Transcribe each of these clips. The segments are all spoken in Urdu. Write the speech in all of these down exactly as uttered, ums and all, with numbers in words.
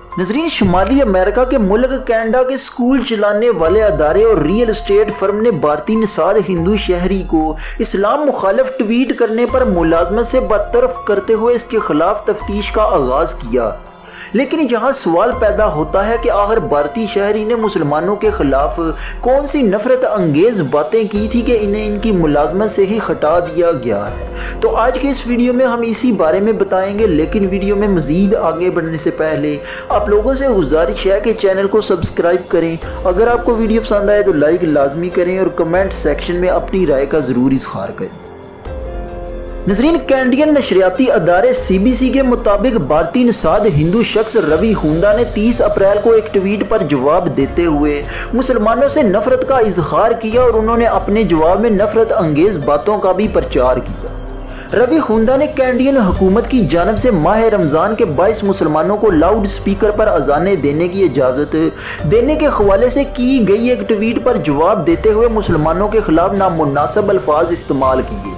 ناظرین، شمالی امریکہ کے ملک کینیڈا کے سکول چلانے والے ادارے اور ریئل اسٹیٹ فرم نے بھارتی نژاد ہندو شہری کو اسلام مخالف ٹویٹ کرنے پر ملازمت سے برطرف کرتے ہوئے اس کے خلاف تفتیش کا آغاز کیا۔ لیکن یہاں سوال پیدا ہوتا ہے کہ آخر بھارتی شہری نے مسلمانوں کے خلاف کون سی نفرت انگیز باتیں کی تھی کہ انہیں ان کی ملازمت سے ہی ہٹا دیا گیا ہے۔ تو آج کے اس ویڈیو میں ہم اسی بارے میں بتائیں گے، لیکن ویڈیو میں مزید آگے بڑھنے سے پہلے آپ لوگوں سے گزارش ہے کہ چینل کو سبسکرائب کریں۔ اگر آپ کو ویڈیو پسند آئے تو لائک لازمی کریں اور کمنٹ سیکشن میں اپنی رائے کا ضرور اظہار کریں۔ ناظرین، کینیڈین نشریاتی ادارے سی بی سی کے مطابق بھارتی نژاد ہندو شخص روی ہونڈا نے تیس اپریل کو ایک ٹویٹ پر جواب دیتے ہوئے مسلمانوں سے نفرت کا اظہار کیا اور انہوں نے اپنے جواب میں نفرت انگیز باتوں کا بھی پرچار کیا۔ روی ہونڈا نے کینیڈین حکومت کی جانب سے ماہ رمضان کے باعث مسلمانوں کو لاؤڈ سپیکر پر اذانیں دینے کی اجازت دینے کے حوالے سے کی گئی ایک ٹویٹ پر جواب دیتے ہوئے مسلمانوں کے خلاف نامناسب الفاظ استعمال کیے۔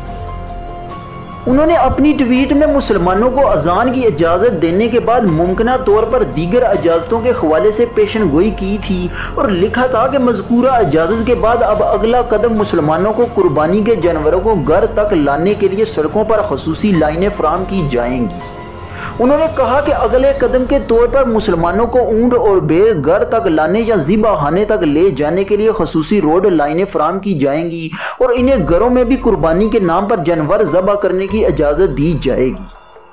انہوں نے اپنی ٹویٹ میں مسلمانوں کو اذان کی اجازت دینے کے بعد ممکنہ طور پر دیگر اجازتوں کے حوالے سے پیشن گوئی کی تھی اور لکھا تھا کہ مذکورہ اجازت کے بعد اب اگلا قدم مسلمانوں کو قربانی کے جانوروں کو گھر تک لانے کے لیے سڑکوں پر خصوصی لائنیں فراہم کی جائیں گی۔ انہوں نے کہا کہ اگلے قدم کے طور پر مسلمانوں کو اونٹ اور بھیڑ گھر تک لانے یا ذبح خانے تک لے جانے کے لیے خصوصی روڈ لائنیں فراہم کی جائیں گی اور انہیں گھروں میں بھی قربانی کے نام پر جانور ذبح کرنے کی اجازت دی جائے گی۔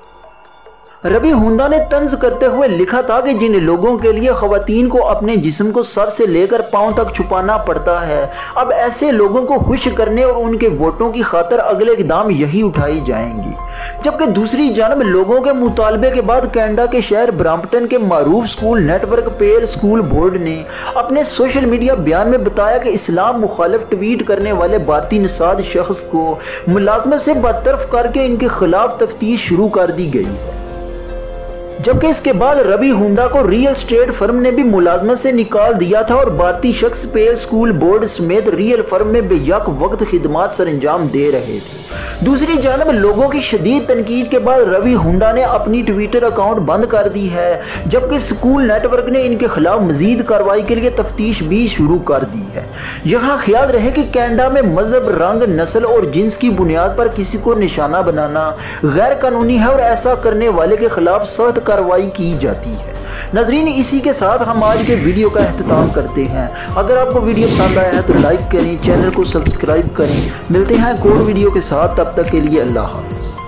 روی ہونڈا نے طنز کرتے ہوئے لکھا تھا کہ جن لوگوں کے لیے خواتین کو اپنے جسم کو سر سے لے کر پاؤں تک چھپانا پڑتا ہے، اب ایسے لوگوں کو خوش کرنے اور ان کے ووٹوں کی خاطر اگلے اقدام یہی اٹھائی جائیں گی۔ جبکہ دوسری جانب لوگوں کے مطالبے کے بعد کینیڈا کے شہر برامپٹن کے معروف school network Peel school board نے اپنے سوشل میڈیا بیان میں بتایا کہ اسلام مخالف ٹویٹ کرنے والے بھارتی نژاد شخص کو ملازمت سے برطرف کر کے ان کے خلاف تفتیش شروع کر دی گئی ہے۔ جبکہ اس کے بعد روی ہونڈا کو ریئل اسٹیٹ فرم نے بھی ملازمت سے نکال دیا تھا اور بھارتی شخص پیل سکول بورڈ سمیت ریئل فرم میں بے یک وقت خدمات سر انجام دے رہے تھے۔ دوسری جانب لوگوں کی شدید تنقید کے بعد روی ہونڈا نے اپنی ٹویٹر اکاؤنٹ بند کر دی ہے، جبکہ سکول نیٹ ورک نے ان کے خلاف مزید کارروائی کے لیے تفتیش بھی شروع کر دی ہے۔ یہاں خیال رہے کہ کینیڈا میں مذہب، رنگ، نسل اور جنس کی بنیاد پر کسی کو نشانہ بنانا غیر قانونی ہے اور ایسا کرنے والے کے خلاف سخت کارروائی کی جاتی ہے۔ ناظرین، اسی کے ساتھ ہم آج کے ویڈیو کا اختتام کرتے ہیں۔ اگر آپ کو ویڈیو پسند آیا ہے تو لائک کریں، چینل کو سبسکرائب کریں۔ ملتے ہیں ایک اور ویڈیو کے ساتھ، تب تک کے لیے اللہ حافظ۔